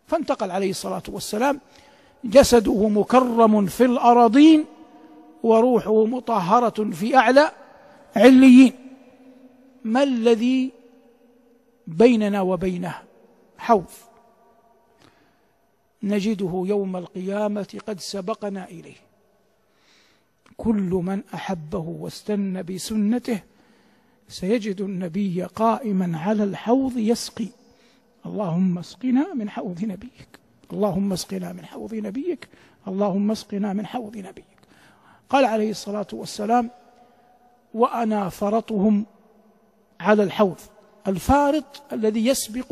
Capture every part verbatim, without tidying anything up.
فانتقل عليه الصلاة والسلام، جسده مكرم في الأراضين وروحه مطهرة في أعلى عليين. ما الذي بيننا وبينه؟ حوض نجده يوم القيامة قد سبقنا إليه. كل من أحبه واستنى بسنته سيجد النبي قائما على الحوض يسقي. اللهم اسقنا من حوض نبيك، اللهم اسقنا من حوض نبيك، اللهم اسقنا من حوض نبيك. قال عليه الصلاة والسلام: وأنا فرطهم على الحوض. الفارط الذي يسبق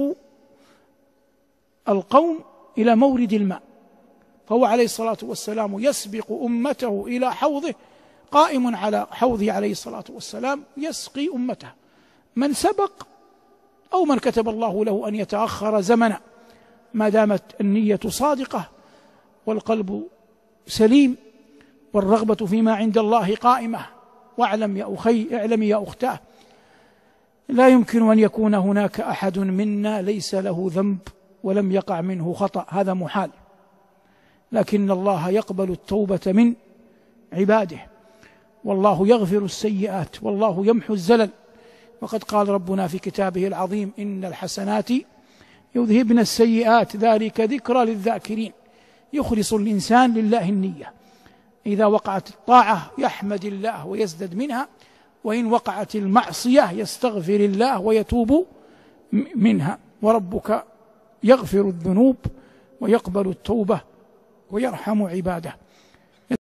القوم إلى مورد الماء، فهو عليه الصلاة والسلام يسبق أمته إلى حوضه، قائم على حوضه عليه الصلاة والسلام يسقي أمته. من سبق أو من كتب الله له أن يتأخر زمنا، ما دامت النية صادقة والقلب سليم والرغبة فيما عند الله قائمة. واعلم يا أخي، اعلم يا أختاه، لا يمكن أن يكون هناك أحد منا ليس له ذنب ولم يقع منه خطأ، هذا محال، لكن الله يقبل التوبة من عباده، والله يغفر السيئات، والله يمحو الزلل. وقد قال ربنا في كتابه العظيم: إن الحسنات يذهبن السيئات ذلك ذكرى للذاكرين. يخلص الإنسان لله النية، إذا وقعت الطاعة يحمد الله ويزدد منها، وإن وقعت المعصية يستغفر الله ويتوب منها. وربك يغفر الذنوب ويقبل التوبة ويرحم عباده.